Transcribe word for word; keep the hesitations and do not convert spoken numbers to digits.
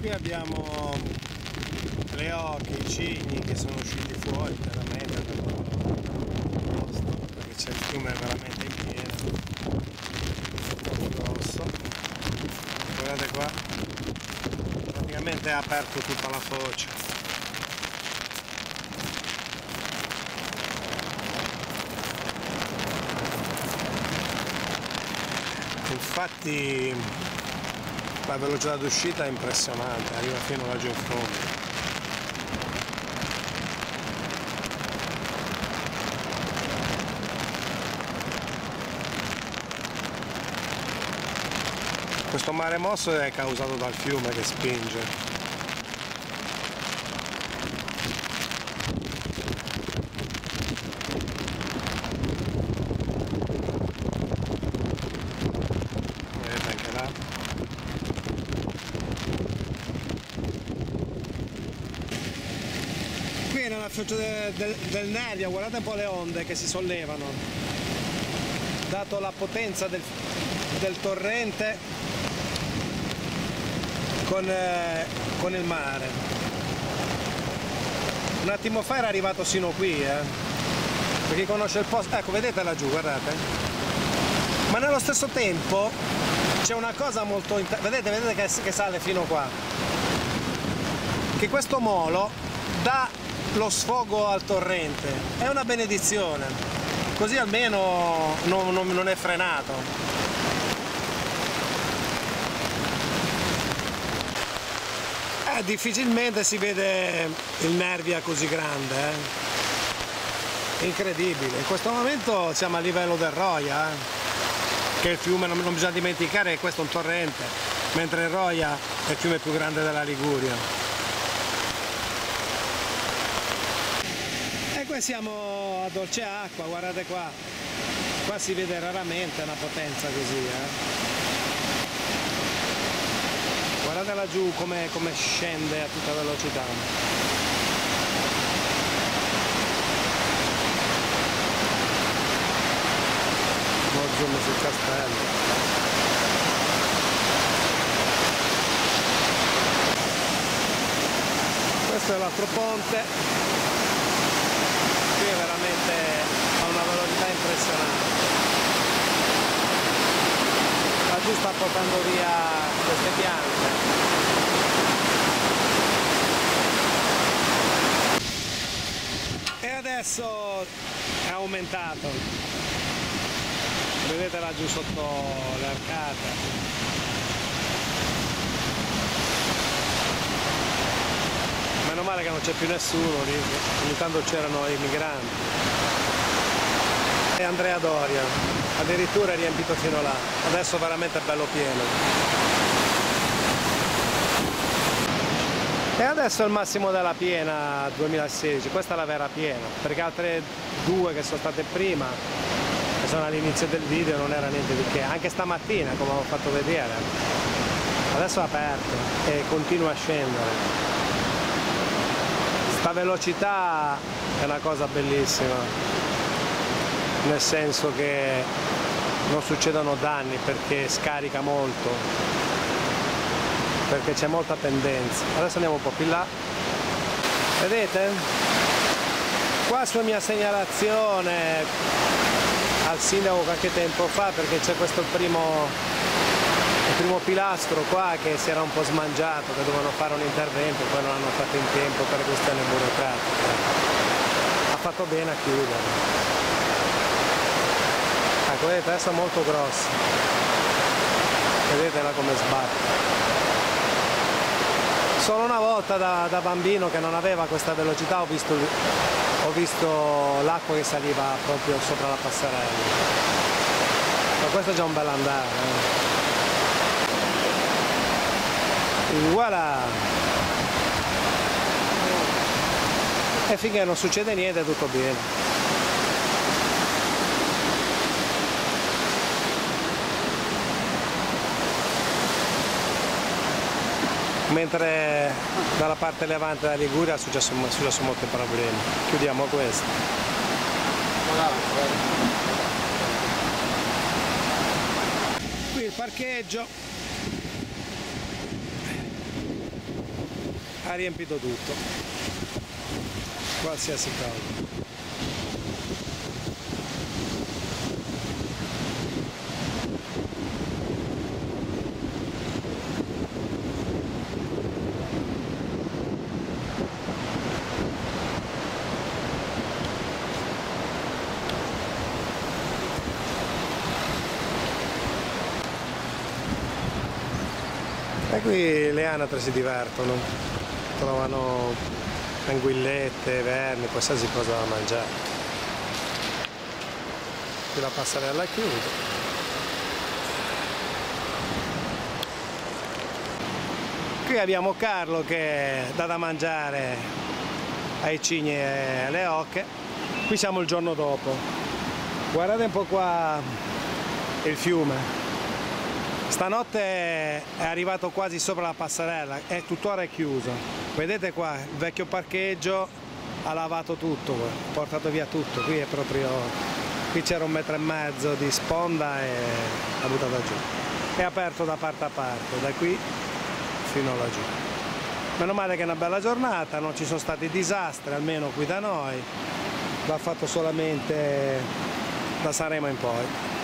qui abbiamo le oche, i cigni che sono usciti fuori chiaramente dal loro posto, perché c'è il fiume veramente in pieno, molto grosso. Guardate qua, praticamente è aperto tutta la foce. Infatti la velocità d'uscita è impressionante, arriva fino laggiù in fondo. Questo mare mosso è causato dal fiume che spinge. Vedete anche là. Qui nella foce del, del, del Nervia, guardate un po' le onde che si sollevano, dato la potenza del, del torrente con, eh, con il mare. Un attimo fa era arrivato sino qui, eh. Per chi conosce il posto, ecco, vedete laggiù, guardate. Ma nello stesso tempo c'è una cosa molto vedete, vedete che, che sale fino qua, che questo molo dà lo sfogo al torrente, è una benedizione, così almeno non, non, non è frenato. Eh, difficilmente si vede il Nervia così grande, eh. Incredibile. In questo momento siamo a livello del Roia, eh. Che il fiume, non, non bisogna dimenticare che questo è un torrente, mentre il Roia è il fiume più grande della Liguria. E qui siamo a dolce acqua, guardate qua, qua si vede raramente una potenza così, eh. Guardate laggiù come, come scende a tutta velocità. Mo' zoom sul castello. Questo è l'altro ponte. Qui veramente ha una velocità impressionante. Laggiù sta portando via queste piante. E adesso è aumentato. Vedete laggiù sotto le arcate. Meno male che non c'è più nessuno lì, ogni tanto c'erano i migranti. E Andrea Doria, addirittura è riempito fino là, adesso veramente è bello pieno. E adesso è il massimo della piena duemilasedici, questa è la vera piena, perché altre due che sono state prima, che sono all'inizio del video, non era niente di che, anche stamattina come ho fatto vedere. Adesso è aperto e continua a scendere. Sta velocità è una cosa bellissima, nel senso che non succedono danni perché scarica molto, perché c'è molta pendenza. Adesso andiamo un po' più in là, vedete? Qua su mia segnalazione al sindaco qualche tempo fa, perché c'è questo primo, il primo pilastro qua che si era un po' smangiato, che dovevano fare un intervento, poi non hanno fatto in tempo per questioni burocratiche. Ha fatto bene a chiudere. Ecco, vedete, adesso è molto grosso, vedete là come sbatte. Solo una volta da, da bambino che non aveva questa velocità ho visto, ho visto l'acqua che saliva proprio sopra la passerella, ma questo è già un bel andare, eh. Voilà! E finché non succede niente tutto bene. Mentre dalla parte levante della Liguria è successo, è successo molti problemi. Chiudiamo questo. Qui il parcheggio. ha riempito tutto, qualsiasi cosa. E qui le anatre si divertono, trovano anguillette, vermi, qualsiasi cosa da mangiare. Qui la passerella è chiusa. Qui abbiamo Carlo che dà da mangiare ai cigni e alle oche. Qui siamo il giorno dopo. Guardate un po' qua il fiume. Stanotte è arrivato quasi sopra la passerella e tuttora è chiuso. Vedete qua, il vecchio parcheggio ha lavato tutto, ha portato via tutto. Qui è proprio, qui c'era un metro e mezzo di sponda e l'ha buttata giù. È aperto da parte a parte, da qui fino laggiù. Meno male che è una bella giornata, non ci sono stati disastri, almeno qui da noi. Va fatto solamente da Sanremo in poi.